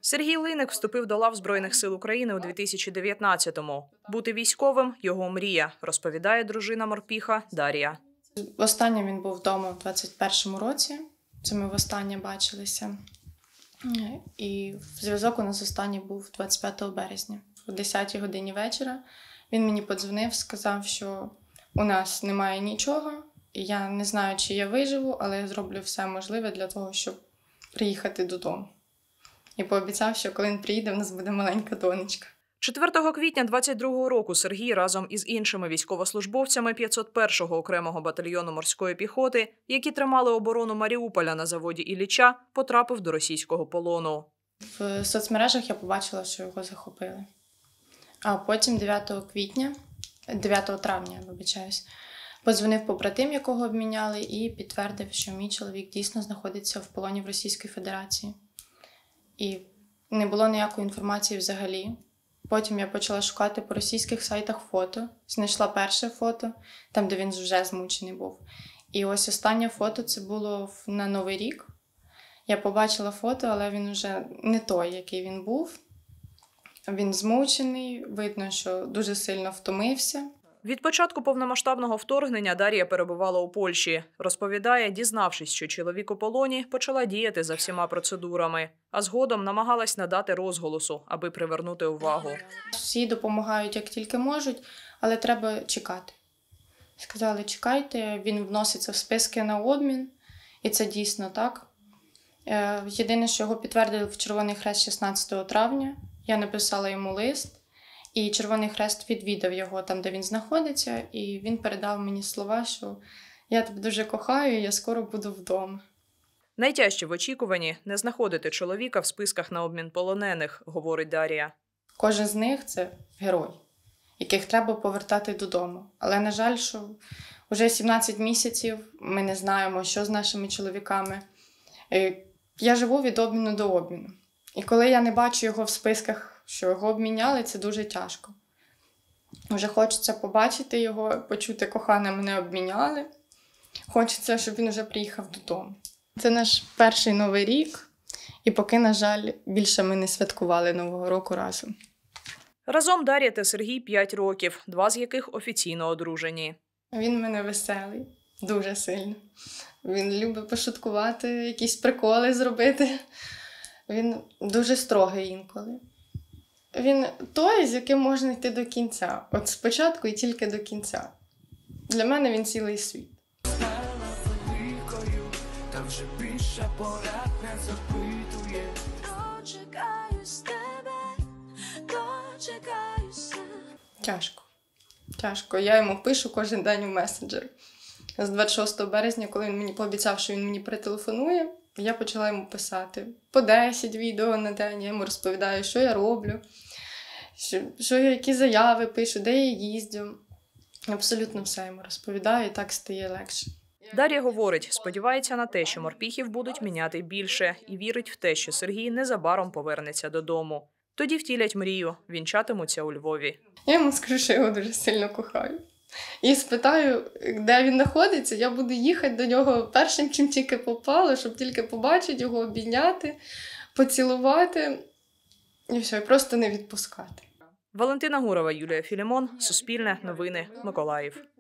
Сергій Линик вступив до лав Збройних сил України у 2019-му. Бути військовим – його мрія, розповідає дружина морпіха Дар'я. Востаннє він був вдома в 21-му році. Це ми востаннє бачилися. І зв'язок у нас останній був 25 березня. О 10-й годині вечора він мені подзвонив, сказав, що у нас немає нічого. І я не знаю, чи я виживу, але я зроблю все можливе для того, щоб приїхати додому. І пообіцяв, що коли він приїде, в нас буде маленька донечка. 4 квітня 22-го року Сергій разом із іншими військовослужбовцями 501-го окремого батальйону морської піхоти, які тримали оборону Маріуполя на заводі Ілліча, потрапив до російського полону. В соцмережах я побачила, що його захопили. А потім 9 травня, подзвонив побратим, якого обміняли, і підтвердив, що мій чоловік дійсно знаходиться в полоні в Російській Федерації. І не було ніякої інформації взагалі. Потім я почала шукати по російських сайтах фото. Знайшла перше фото, там, де він вже змучений був. І ось останнє фото, це було на Новий рік. Я побачила фото, але він вже не той, який він був. Він змучений, видно, що дуже сильно втомився. Від початку повномасштабного вторгнення Дар'я перебувала у Польщі. Розповідає, дізнавшись, що чоловік у полоні, почала діяти за всіма процедурами. А згодом намагалась надати розголосу, аби привернути увагу. Всі допомагають, як тільки можуть, але треба чекати. Сказали, чекайте, він вноситься в списки на обмін. І це дійсно так. Єдине, що його підтвердили в Червоний Хрест 16 травня. Я написала йому лист. І Червоний Хрест відвідав його там, де він знаходиться, і він передав мені слова, що я тебе дуже кохаю, я скоро буду вдома. Найтяжче в очікуванні – не знаходити чоловіка в списках на обмін полонених, говорить Дар'я. Кожен з них – це герой, яких треба повертати додому. Але, на жаль, що вже 17 місяців ми не знаємо, що з нашими чоловіками. Я живу від обміну до обміну. І коли я не бачу його в списках, що його обміняли, це дуже тяжко. Вже хочеться побачити його, почути, кохана, мене обміняли. Хочеться, щоб він вже приїхав додому. Це наш перший Новий рік, і поки, на жаль, більше ми не святкували Нового року разом. Разом Дар'я та Сергій 5 років, 2 з яких офіційно одружені. Він в мене веселий, дуже сильно. Він любить пошуткувати, якісь приколи зробити. Він дуже строгий інколи. Він той, з яким можна йти до кінця. От спочатку і тільки до кінця. Для мене він цілий світ. Тяжко. Я йому пишу кожен день у месенджер. З 26 березня, коли він мені пообіцяв, що він мені перетелефонує, я почала йому писати. По 10 відео на день. Я йому розповідаю, що я роблю, що я, які заяви пишу, де я їздю. Абсолютно все йому розповідаю, і так стає легше. Дар'я говорить, сподівається на те, що морпіхів будуть міняти більше, і вірить в те, що Сергій незабаром повернеться додому. Тоді втілять мрію, вінчатимуться у Львові. Я йому скажу, що я його дуже сильно кохаю. І спитаю, де він знаходиться, я буду їхати до нього першим, чим тільки попало, щоб тільки побачити його, обійняти, поцілувати і все, і просто не відпускати. Валентина Гурова, Юлія Філімон, Суспільне, Новини, Миколаїв.